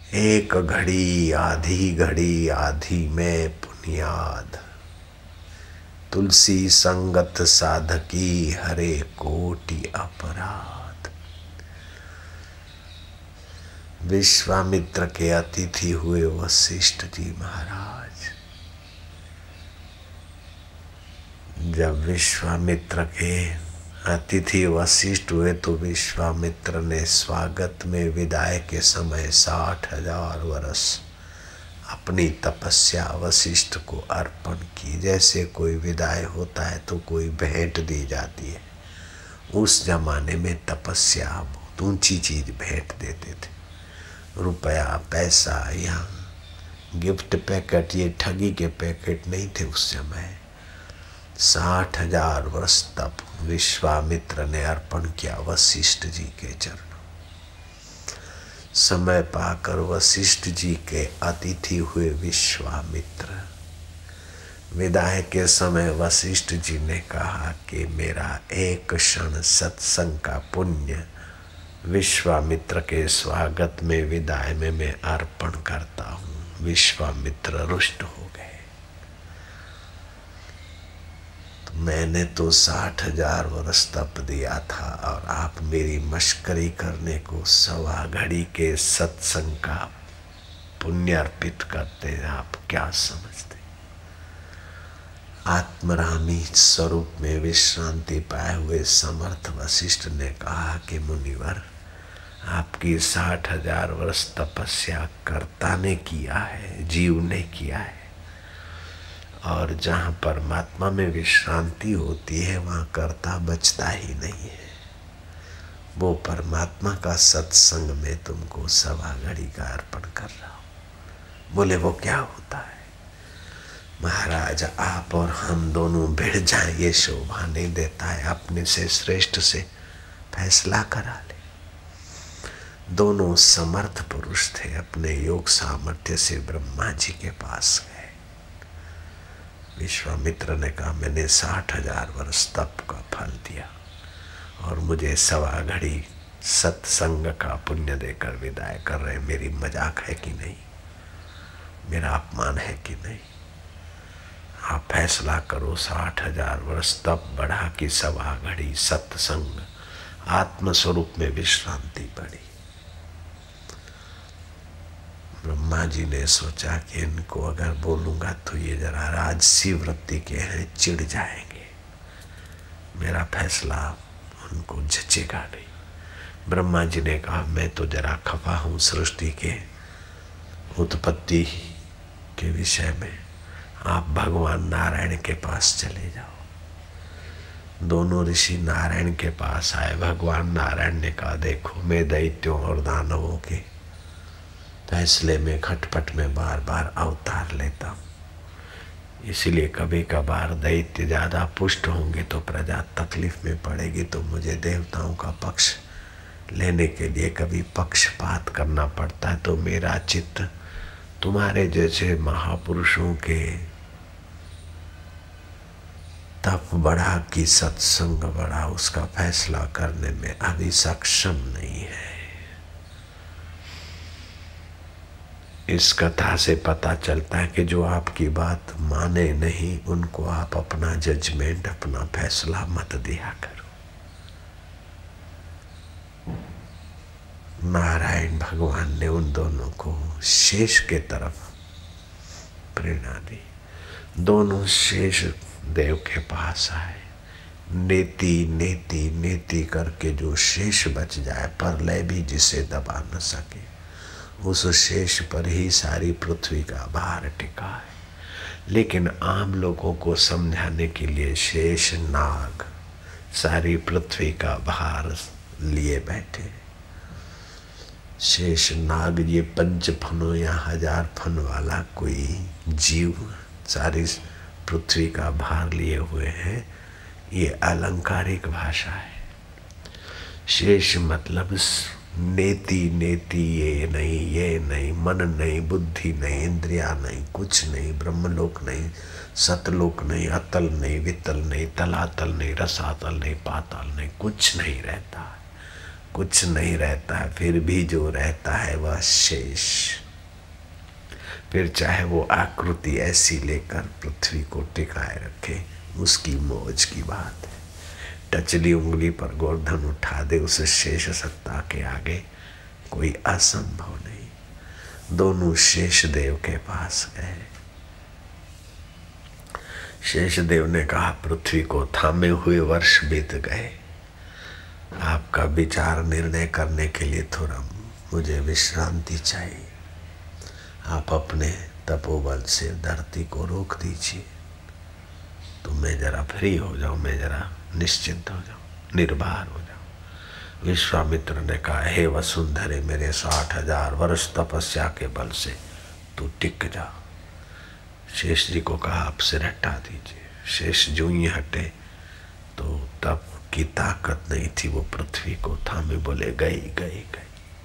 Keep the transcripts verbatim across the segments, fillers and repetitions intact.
एक घड़ी आधी घड़ी आधी में पुनियाद, तुलसी संगत साधकी हरे कोटि अपराध। विश्वामित्र के अतिथि हुए वशिष्ठ जी महाराज। जब विश्वामित्र के अतिथि वशिष्ठ हुए तो विश्वामित्र ने स्वागत में विदाई के समय साठ हजार वर्ष अपनी तपस्या वशिष्ठ को अर्पण की। जैसे कोई विदाई होता है तो कोई भेंट दी जाती है। उस जमाने में तपस्या बहुत ऊंची चीज भेंट देते थे। रुपया पैसा या गिफ्ट पैकेट, ये ठगी के पैकेट नहीं थे उस समय। साठ हजार वर्ष तप विश्वामित्र ने अर्पण किया वशिष्ठ जी के चरणों। समय पाकर वशिष्ठ जी के अतिथि हुए विश्वामित्र। विदाई के समय वशिष्ठ जी ने कहा कि मेरा एक क्षण सत्संग का पुण्य विश्वामित्र के स्वागत में विदाई में मैं अर्पण करता हूँ। विश्वामित्र रुष्ट हो गए। तो मैंने तो साठ हजार वर्ष तप दिया था और आप मेरी मश्करी करने को सवा घड़ी के सत्संग का पुण्य अर्पित करते हैं। आप क्या समझते? आत्मरामी स्वरूप में विश्रांति पाए हुए समर्थ वशिष्ठ ने कहा कि मुनिवर, आपकी साठ हजार वर्ष तपस्या कर्ता ने किया है, जीव ने किया है। और जहाँ परमात्मा में विश्रांति होती है वहाँ कर्ता बचता ही नहीं है। वो परमात्मा का सत्संग में तुमको सवा घड़ी का अर्पण कर रहा हूँ। बोले वो क्या होता है? महाराज, आप और हम दोनों भिड़ जाएं ये शोभा नहीं देता है। अपने से श्रेष्ठ से फैसला करा ले। दोनों समर्थ पुरुष थे। अपने योग सामर्थ्य से ब्रह्मा जी के पास गए। विश्वामित्र ने कहा मैंने साठ हजार वर्ष तप का फल दिया और मुझे सवा घड़ी सत्संग का पुण्य देकर विदाई कर रहे। मेरी मजाक है कि नहीं? मेरा अपमान है कि नहीं? आप फैसला करो। साठ हजार वर्ष तप बढ़ा कि सवा घड़ी सत्संग, आत्मस्वरूप में विश्रांति बढ़ी। ब्रह्मा जी ने सोचा कि इनको अगर बोलूंगा तो ये जरा राजसी वृत्ति के हैं, चिढ़ जाएंगे। मेरा फैसला उनको जचेगा नहीं। ब्रह्मा जी ने कहा मैं तो जरा खफा हूँ सृष्टि के उत्पत्ति के विषय में। आप भगवान नारायण के पास चले जाओ। दोनों ऋषि नारायण के पास आए। भगवान नारायण ने कहा देखो, मैं दैत्यों और दानवों के फैसले में खटपट में बार बार अवतार लेता हूँ। इसीलिए कभी कभार दैत्य ज़्यादा पुष्ट होंगे तो प्रजा तकलीफ में पड़ेगी, तो मुझे देवताओं का पक्ष लेने के लिए कभी पक्षपात करना पड़ता है। तो मेरा चित्त तुम्हारे जैसे महापुरुषों के तप बढ़ा कि सत्संग बढ़ा, उसका फैसला करने में अभी सक्षम नहीं है। इस कथा से पता चलता है कि जो आपकी बात माने नहीं, उनको आप अपना जजमेंट, अपना फैसला मत दिया करो। नारायण भगवान ने उन दोनों को शेष के तरफ प्रेरणा दी। दोनों शेष देव के पास आए। नेति नेति नेति करके जो शेष बच जाए, प्रलय भी जिसे दबा न सके, उस शेष पर ही सारी पृथ्वी का भार टिका है। लेकिन आम लोगों को समझाने के लिए शेष नाग सारी पृथ्वी का भार लिए बैठे। शेष नाग ये पंच फनों या हजार फन वाला कोई जीव सारी पृथ्वी का भार लिए हुए हैं। ये अलंकारिक भाषा है। शेष मतलब नेति नेति, ये नहीं ये नहीं, मन नहीं, बुद्धि नहीं, इंद्रिया नहीं, कुछ नहीं, ब्रह्मलोक नहीं, सतलोक नहीं, अतल नहीं, वितल नहीं, तलातल नहीं, रसातल नहीं, पाताल नहीं, कुछ नहीं रहता है। कुछ नहीं रहता है, फिर भी जो रहता है वह शेष। फिर चाहे वो आकृति ऐसी लेकर पृथ्वी को टिकाए रखे, उसकी मौज की बात है। टचली उंगली पर गोवर्धन उठा दे, उस शेष सत्ता के आगे कोई असंभव नहीं। दोनों शेष देव के पास गए। शेषदेव ने कहा, पृथ्वी को थामे हुए वर्ष बीत गए, आपका विचार निर्णय करने के लिए थोड़ा मुझे विश्रांति चाहिए। आप अपने तपोबल से धरती को रोक दीजिए, तो मैं जरा फ्री हो जाऊं, मैं जरा निश्चिंत हो जाऊं, निर्भर हो जाऊं। विश्वामित्र ने कहा, हे वसुंधरे, मेरे साठ हजार वर्ष तपस्या के बल से तू टिक जा। शेष जी को कहा, आप सिर हटा दीजिए। शेष जो ही हटे तो तप की ताकत नहीं थी, वो पृथ्वी को थामे बोले, गई गई गई।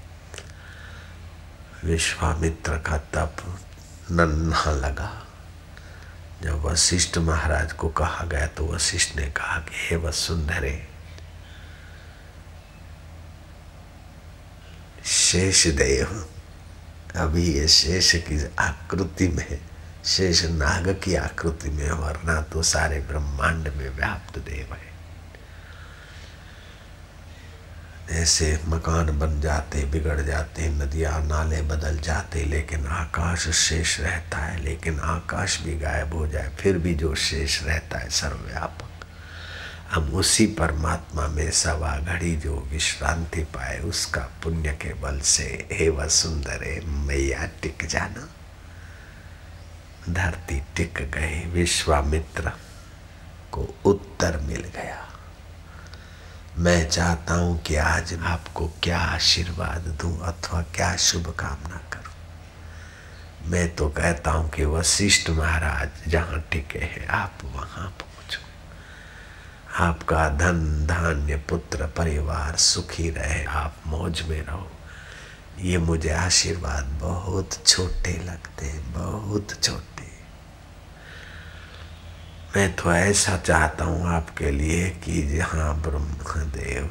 विश्वामित्र का तप नन्हा लगा। जब वशिष्ठ महाराज को कहा गया तो वशिष्ठ ने कहा कि हे वसुंधरे, शेषदेव अभी ये शेष की आकृति में, शेष नाग की आकृति में, वरना तो सारे ब्रह्मांड में व्याप्त देव है। ऐसे मकान बन जाते, बिगड़ जाते, नदियाँ नाले बदल जाते, लेकिन आकाश शेष रहता है। लेकिन आकाश भी गायब हो जाए, फिर भी जो शेष रहता है सर्वव्यापक। हम उसी परमात्मा में सवा घड़ी जो विश्रांति पाए, उसका पुण्य के बल से हे वसुंधरे मैया टिक जाना। धरती टिक गई। विश्वामित्र को उत्तर मिल गया। मैं चाहता हूं कि आज आपको क्या आशीर्वाद दूं अथवा क्या शुभकामना करूं। मैं तो कहता हूं कि वशिष्ठ महाराज जहां टिके हैं, आप वहां पहुंचो। आपका धन धान्य पुत्र परिवार सुखी रहे, आप मौज में रहो। ये मुझे आशीर्वाद बहुत छोटे लगते हैं, बहुत छोटे। मैं तो ऐसा चाहता हूँ आपके लिए कि जहाँ ब्रह्मदेव,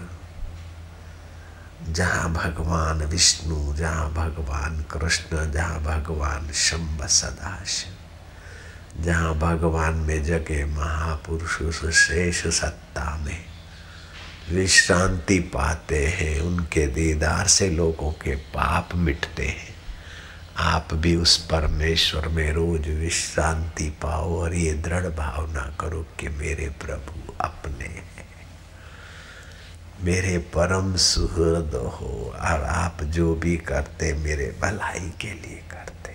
जहाँ भगवान विष्णु, जहाँ भगवान कृष्ण, जहाँ भगवान शंभ सदाशिव, जहाँ भगवान में जगे महापुरुष उस शेष सत्ता में विश्रांति पाते हैं, उनके दीदार से लोगों के पाप मिटते हैं। आप भी उस परमेश्वर में रोज विश्रांति पाओ और ये दृढ़ भावना करो कि मेरे प्रभु अपने हैं, मेरे परम सुहृद हो, और आप जो भी करते मेरे भलाई के लिए करते।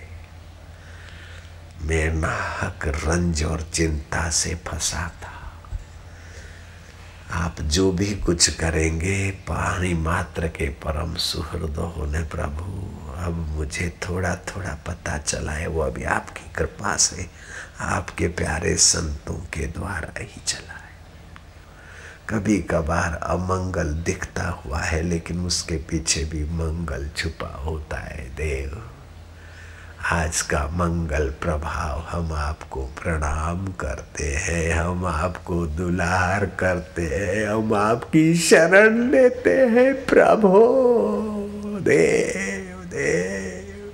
मैं नाहक रंज और चिंता से फंसा था। आप जो भी कुछ करेंगे, पानी मात्र के परम सुहृद होने प्रभु। अब मुझे थोड़ा थोड़ा पता चला है, वो अभी आपकी कृपा से, आपके प्यारे संतों के द्वारा ही चला है। कभी कभार अमंगल दिखता हुआ है, लेकिन उसके पीछे भी मंगल छुपा होता है। देव, आज का मंगल प्रभाव हम आपको प्रणाम करते हैं, हम आपको दुलार करते हैं, हम आपकी शरण लेते हैं प्रभु। देव देव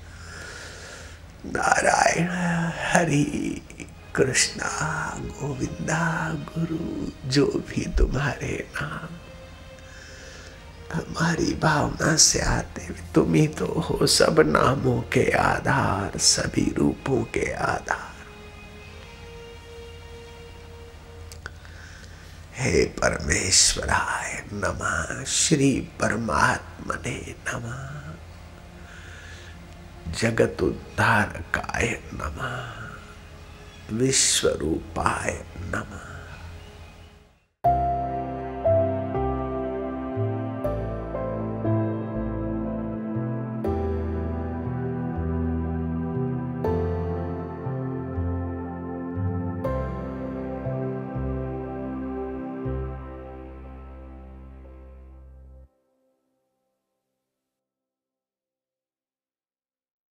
नारायण हरि कृष्णा गोविंदा गुरु, जो भी तुम्हारे नाम हमारी भावना से आते, तुम ही तो हो सब नामों के आधार, सभी रूपों के आधार। हे परमेश्वराय नमः, श्री परमात्मने नमः, जगत उद्धारकाय नमः, विश्वरूपाय नमः।